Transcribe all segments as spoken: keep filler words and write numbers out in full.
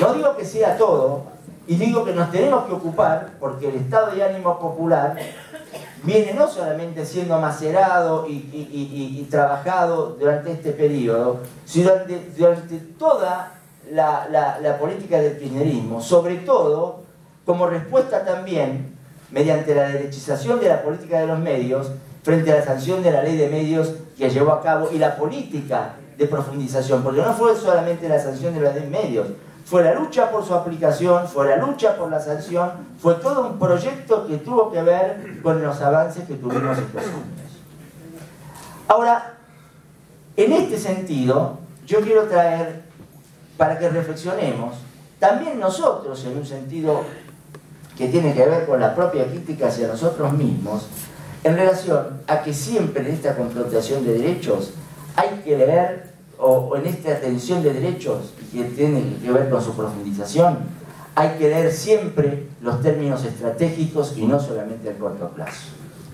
No digo que sea todo, y digo que nos tenemos que ocupar, porque el estado de ánimo popular viene no solamente siendo macerado y, y, y, y trabajado durante este periodo, sino durante, durante toda la, la, la política del kirchnerismo, sobre todo como respuesta también, mediante la derechización de la política de los medios, frente a la sanción de la ley de medios que llevó a cabo y la política de profundización, porque no fue solamente la sanción de la ley de medios, fue la lucha por su aplicación, fue la lucha por la sanción, fue todo un proyecto que tuvo que ver con los avances que tuvimos estos años. Ahora, en este sentido, yo quiero traer, para que reflexionemos, también nosotros, en un sentido que tiene que ver con la propia crítica hacia nosotros mismos, en relación a que siempre en esta confrontación de derechos hay que leer, o, o en esta atención de derechos que tiene que ver con su profundización, hay que leer siempre los términos estratégicos y no solamente el corto plazo.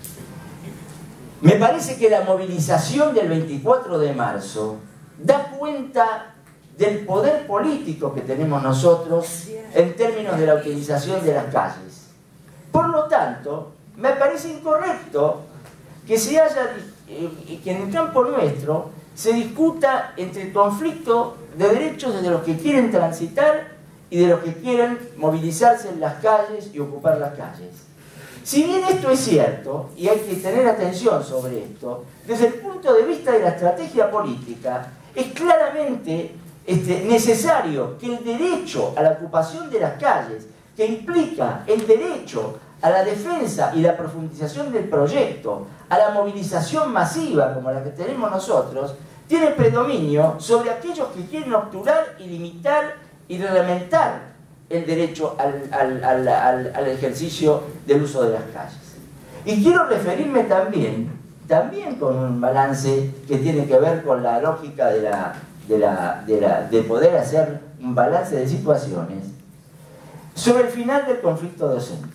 Me parece que la movilización del veinticuatro de marzo da cuenta del poder político que tenemos nosotros en términos de la utilización de las calles. Por lo tanto, me parece incorrecto que se haya, eh, que en el campo nuestro se discuta entre el conflicto de derechos de los que quieren transitar y de los que quieren movilizarse en las calles y ocupar las calles. Si bien esto es cierto, y hay que tener atención sobre esto, desde el punto de vista de la estrategia política, es claramente este, necesario que el derecho a la ocupación de las calles, que implica el derecho a la defensa y la profundización del proyecto, a la movilización masiva como la que tenemos nosotros, tiene predominio sobre aquellos que quieren obturar y limitar y reglamentar el derecho al, al, al, al, al ejercicio del uso de las calles. Y quiero referirme también, también con un balance que tiene que ver con la lógica de, la, de, la, de, la, de poder hacer un balance de situaciones, sobre el final del conflicto docente.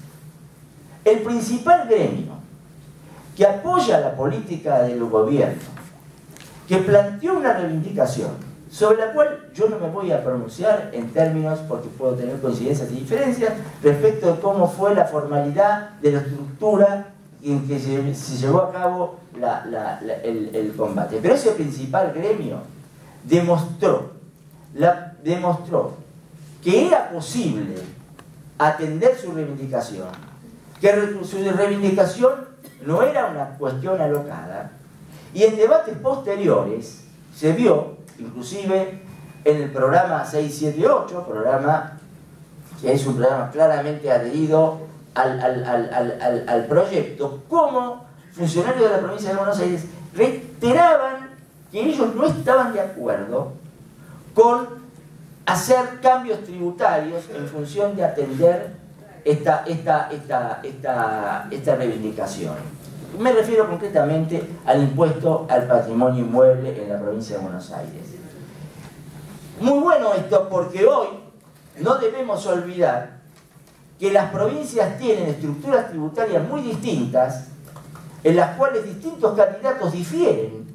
El principal gremio que apoya la política del gobierno, que planteó una reivindicación sobre la cual yo no me voy a pronunciar en términos, porque puedo tener coincidencias y diferencias, respecto de cómo fue la formalidad de la estructura en que se, se llevó a cabo la, la, la, el, el combate. Pero ese principal gremio demostró, la, demostró que era posible atender su reivindicación, que su reivindicación no era una cuestión alocada, y en debates posteriores se vio, inclusive en el programa seis siete ocho, programa que es un programa claramente adherido al, al, al, al, al, al proyecto, como funcionarios de la provincia de Buenos Aires reiteraban que ellos no estaban de acuerdo con hacer cambios tributarios en función de atender esta, esta, esta, esta, esta reivindicación. Me refiero concretamente al impuesto al patrimonio inmueble en la provincia de Buenos Aires. Muy bueno esto, porque hoy no debemos olvidar que las provincias tienen estructuras tributarias muy distintas, en las cuales distintos candidatos difieren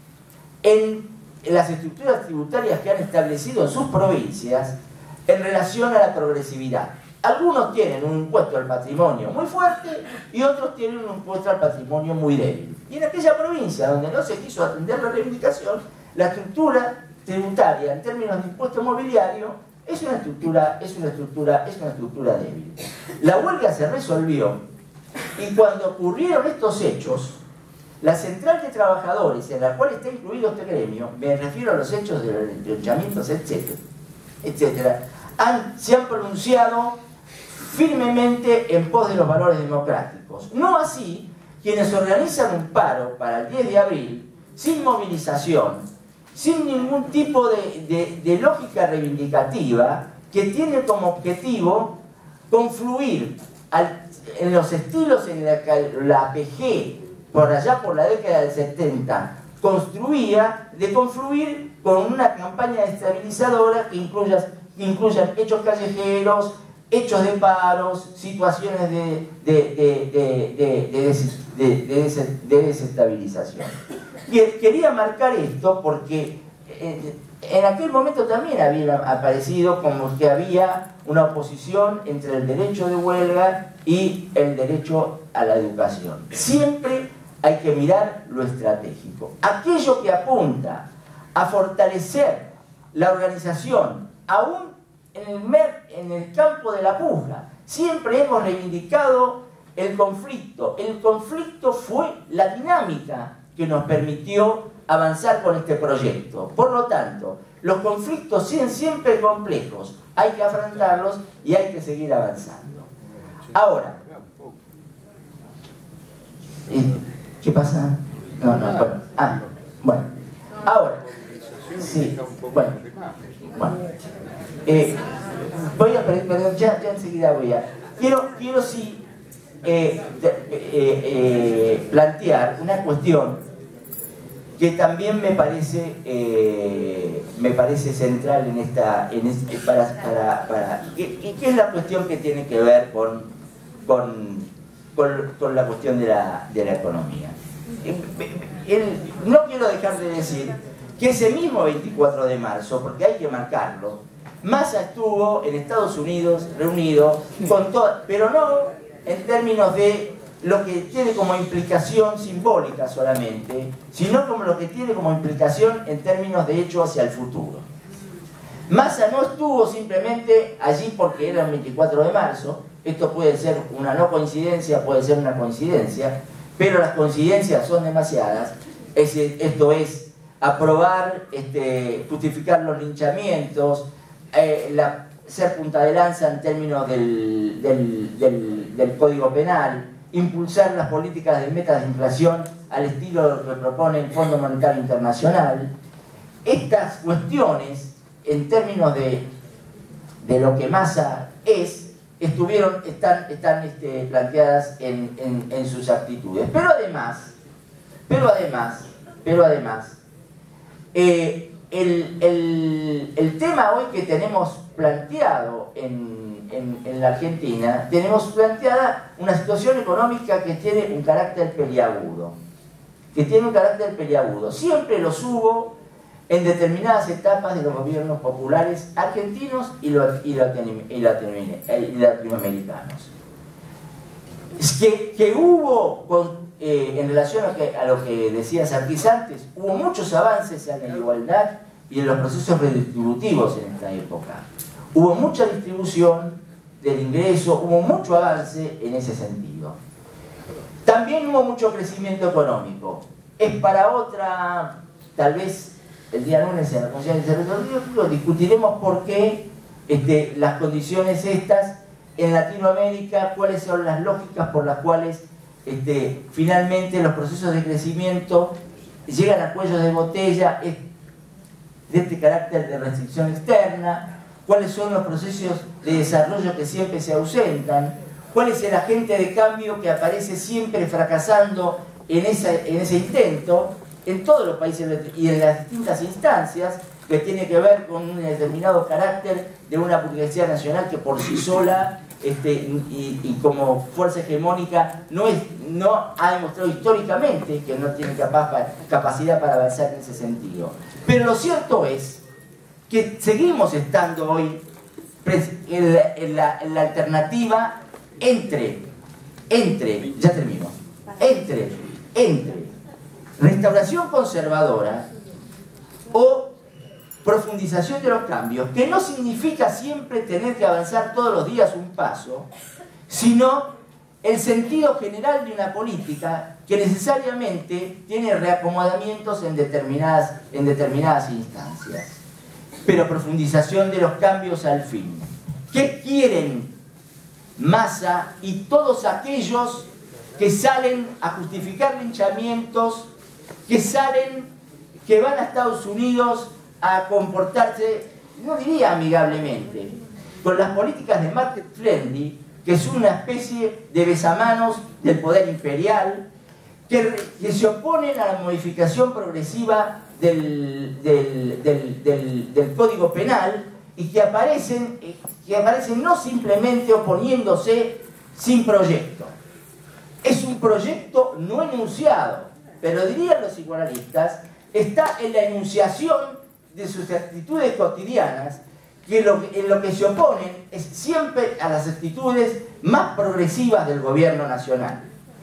en las estructuras tributarias que han establecido en sus provincias en relación a la progresividad. Algunos tienen un impuesto al patrimonio muy fuerte y otros tienen un impuesto al patrimonio muy débil. Y en aquella provincia donde no se quiso atender la reivindicación, la estructura tributaria en términos de impuesto mobiliario es una estructura, es una estructura, es una estructura débil. La huelga se resolvió y cuando ocurrieron estos hechos, la central de trabajadores en la cual está incluido este gremio, me refiero a los hechos de los linchamientos, etcétera, etcétera, han, se han pronunciado firmemente en pos de los valores democráticos. No así quienes organizan un paro para el diez de abril, sin movilización, sin ningún tipo de, de, de lógica reivindicativa, que tiene como objetivo confluir al, en los estilos en la que la A P G, por allá por la década del setenta, construía, de confluir con una campaña estabilizadora que incluya, que incluyan hechos callejeros, hechos de paros, situaciones de, de, de, de, de, de, des, de, de, des, de desestabilización. Y quería marcar esto porque eh, en aquel momento también había aparecido como que había una oposición entre el derecho de huelga y el derecho a la educación. Siempre hay que mirar lo estratégico. Aquello que apunta a fortalecer la organización, aún en el, mer, en el campo de la puja. Siempre hemos reivindicado el conflicto. El conflicto fue la dinámica que nos permitió avanzar con este proyecto. Por lo tanto, los conflictos son siempre complejos. Hay que afrontarlos y hay que seguir avanzando. Ahora, ¿qué pasa? No, no, bueno. Ah, bueno. Ahora, sí, bueno. bueno. Eh, voy a, perdón, ya, ya enseguida voy a... Quiero, quiero sí eh, eh, eh, plantear una cuestión que también me parece eh, me parece central en esta en este, para, para, para y que es la cuestión que tiene que ver con con, con, con la cuestión de la, de la economía. El, no quiero dejar de decir que ese mismo veinticuatro de marzo, porque hay que marcarlo, Massa estuvo en Estados Unidos reunido con todo, pero no en términos de lo que tiene como implicación simbólica solamente, sino como lo que tiene como implicación en términos de hecho hacia el futuro. Massa no estuvo simplemente allí porque era el veinticuatro de marzo, esto puede ser una no coincidencia, puede ser una coincidencia, pero las coincidencias son demasiadas. Es, esto es aprobar, este, justificar los linchamientos, eh, la, ser punta de lanza en términos del, del, del, del Código Penal, impulsar las políticas de metas de inflación al estilo que propone el Fondo Monetario Internacional. Estas cuestiones, en términos de, de lo que Massa es, estuvieron, están, están este, planteadas en, en, en sus actitudes. Pero además, pero además, pero además, eh, el, el, el tema hoy que tenemos planteado en, en, en la Argentina, tenemos planteada una situación económica que tiene un carácter peliagudo, que tiene un carácter peliagudo. Siempre los hubo en determinadas etapas de los gobiernos populares argentinos y, lo, y, latino, y, latino, y latinoamericanos. Es que, que hubo, con, eh, en relación a, que, a lo que decía Sarkis antes, hubo muchos avances en la igualdad y en los procesos redistributivos en esta época. Hubo mucha distribución del ingreso, hubo mucho avance en ese sentido. También hubo mucho crecimiento económico. Es para otra, tal vez el día lunes en la Comisión de Desarrollo discutiremos por qué este, las condiciones estas en Latinoamérica, cuáles son las lógicas por las cuales este, finalmente los procesos de crecimiento llegan a cuellos de botella de este carácter de restricción externa, cuáles son los procesos de desarrollo que siempre se ausentan, cuál es el agente de cambio que aparece siempre fracasando en, esa, en ese intento, en todos los países y en las distintas instancias, que tiene que ver con un determinado carácter de una burguesía nacional que por sí sola este, y, y como fuerza hegemónica no, es, no ha demostrado históricamente que no tiene capaz para, capacidad para avanzar en ese sentido. Pero lo cierto es que seguimos estando hoy en la, en la, en la alternativa entre, entre, ya termino, entre, entre restauración conservadora o profundización de los cambios, que no significa siempre tener que avanzar todos los días un paso, sino el sentido general de una política que necesariamente tiene reacomodamientos en determinadas, en determinadas instancias, pero profundización de los cambios al fin. ¿Qué quieren Massa y todos aquellos que salen a justificar linchamientos, que salen, que van a Estados Unidos a comportarse, no diría amigablemente, con las políticas de market friendly, que es una especie de besamanos del poder imperial, que, que se oponen a la modificación progresiva del, del, del, del, del Código Penal y que aparecen, que aparecen no simplemente oponiéndose sin proyecto. Es un proyecto no enunciado, pero dirían los igualaristas, está en la enunciación de sus actitudes cotidianas, que lo, en lo que se oponen es siempre a las actitudes más progresivas del gobierno nacional.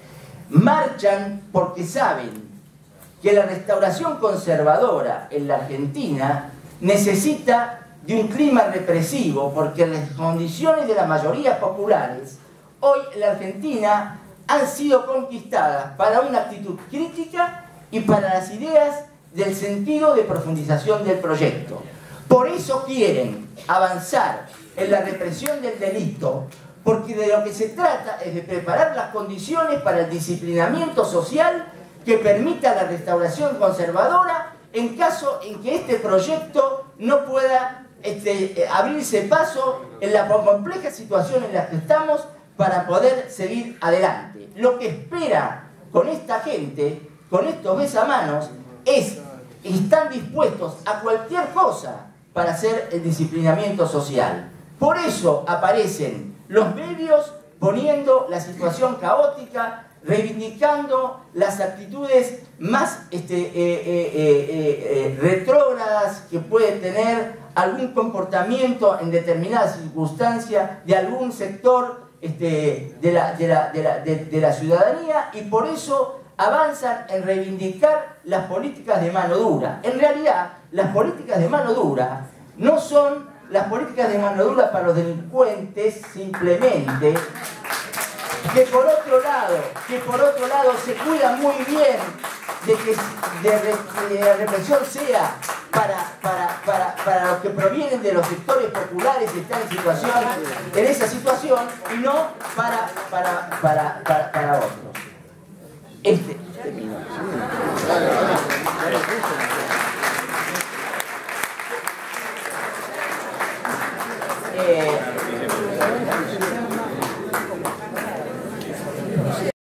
Marchan porque saben que la restauración conservadora en la Argentina necesita de un clima represivo, porque las condiciones de las mayorías populares hoy en la Argentina han sido conquistadas para una actitud crítica y para las ideas del sentido de profundización del proyecto. Por eso quieren avanzar en la represión del delito, porque de lo que se trata es de preparar las condiciones para el disciplinamiento social que permita la restauración conservadora en caso en que este proyecto no pueda este, abrirse paso en la compleja situación en la que estamos para poder seguir adelante. Lo que espera con esta gente, con estos besamanos, es que están dispuestos a cualquier cosa para hacer el disciplinamiento social. Por eso aparecen los medios poniendo la situación caótica, reivindicando las actitudes más este, eh, eh, eh, eh, retrógradas que puede tener algún comportamiento en determinadas circunstancias de algún sector este, de, la, de, la, de, la, de, de la ciudadanía, y por eso avanzan en reivindicar las políticas de mano dura. En realidad, las políticas de mano dura no son las políticas de mano dura para los delincuentes simplemente, que por otro lado, que por otro lado se cuidan muy bien de que de, de la represión sea para, para, para, para los que provienen de los sectores populares y están en situación, en esa situación, y no para, para, para, para, para otros. Este, eh,